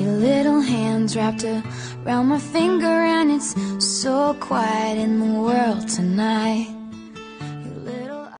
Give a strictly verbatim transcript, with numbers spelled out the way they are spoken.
Your little hands wrapped around my finger, and it's so quiet in the world tonight.